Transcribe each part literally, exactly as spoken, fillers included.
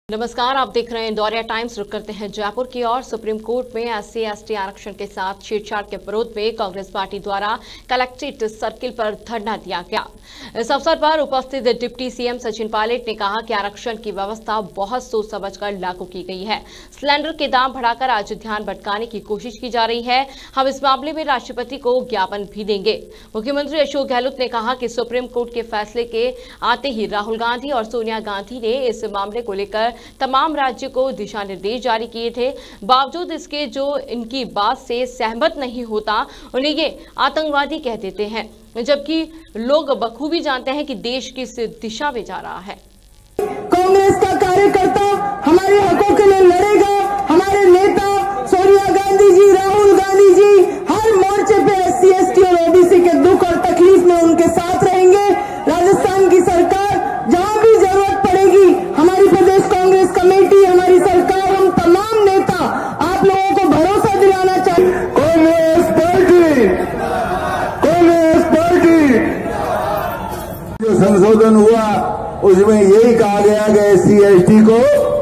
नमस्कार, आप देख रहे हैं इंदौरिया टाइम्स। रुक करते हैं जयपुर की ओर। सुप्रीम कोर्ट में एससी एसटी आरक्षण के साथ छेड़छाड़ के विरोध में कांग्रेस पार्टी द्वारा कलेक्ट्रेट सर्किल पर धरना दिया गया। इस अवसर पर उपस्थित डिप्टी सीएम सचिन पायलट ने कहा कि आरक्षण की व्यवस्था बहुत सोच समझकर लागू की गई है। सिलेंडर के दाम बढ़ाकर आज ध्यान भटकाने की कोशिश की जा रही है। हम इस मामले में राष्ट्रपति को ज्ञापन भी देंगे। मुख्यमंत्री अशोक गहलोत ने कहा कि सुप्रीम कोर्ट के फैसले के आते ही राहुल गांधी और सोनिया गांधी ने इस मामले को लेकर तमाम राज्यों को दिशा निर्देश जारी किए थे। बावजूद इसके जो इनकी बात से सहमत नहीं होता उन्हें ये आतंकवादी कह देते हैं, जबकि लोग बखूबी जानते हैं कि देश किस दिशा में जा रहा है। कांग्रेस का कार्यकर्ता हमारे हकों के लिए लड़ेगा। हमारे नेता सोनिया गांधी जी, राहुल गांधी जी हर मोर्चे पे एससी एसटी और ओबीसी के दुख और तकलीफ में उनके साथ रहेंगे। राजस्थान की सरकार जहां भी जरूरत पड़ेगी, हमारी प्रदेश कांग्रेस कमेटी, हमारी सरकार, हम तमाम नेता आप लोगों को भरोसा दिलाना चाहिए। कांग्रेस पार्टी कांग्रेस पार्टी जो संशोधन हुआ उसमें यही कहा गया कि एससी एसटी को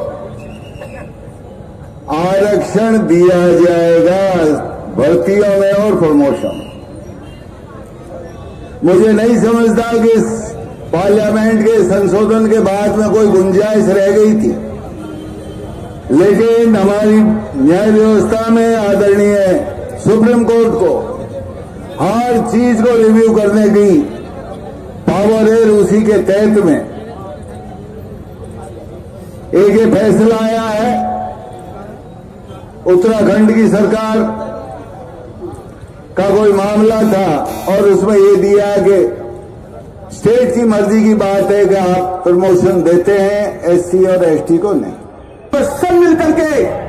आरक्षण दिया जाएगा भर्तियों में और प्रमोशन। मुझे नहीं समझता कि इस पार्लियामेंट के संशोधन के बाद में कोई गुंजाइश रह गई थी, लेकिन हमारी न्याय व्यवस्था में आदरणीय सुप्रीम कोर्ट को हर चीज को रिव्यू करने की पावर है। उसी के तहत में एक ये फैसला आया है। उत्तराखंड की सरकार का कोई मामला था और उसमें ये दिया कि स्टेट की मर्जी की बात है कि आप प्रमोशन देते हैं, एससी और एसटी को नहीं। तो सब मिलकर के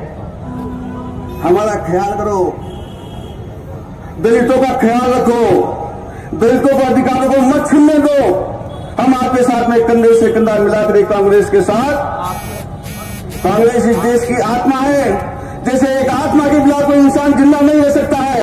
हमारा ख्याल करो, दलितों का ख्याल रखो, दलितों के अधिकारों को मत छीनने दो। हम आपके साथ में कंधे से कंधा मिलाकर कांग्रेस के साथ। कांग्रेस इस देश की आत्मा है। जैसे एक आत्मा के बिना कोई इंसान जिंदा नहीं रह सकता है।